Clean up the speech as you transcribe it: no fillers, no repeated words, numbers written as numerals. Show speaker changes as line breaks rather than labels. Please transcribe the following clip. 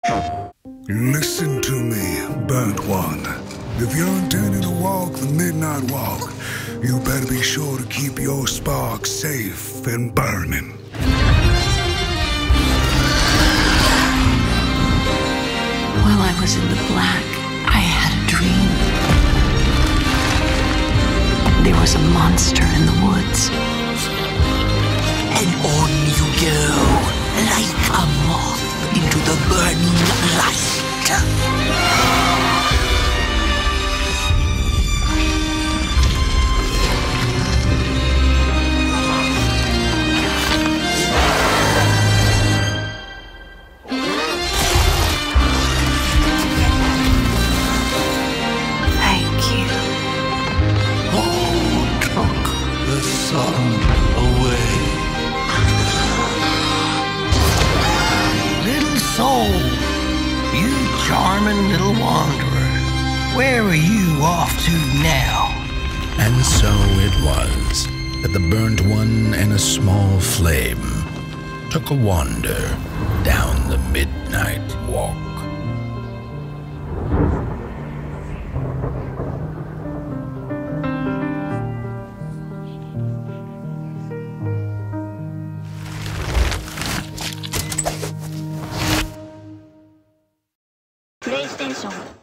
Listen to me, burnt one. If you're intending to walk the midnight walk, you better be sure to keep your spark safe and burning.
While I was in the black, I had a dream. There was a monster in the woods.
And on you go, like a moth into the burning light.
Thank you.
Who took the sun away? Little soul, you charming little wanderer, where are you off to now?
And so it was that the burnt one and a small flame took a wander down the midnight walk.
PlayStation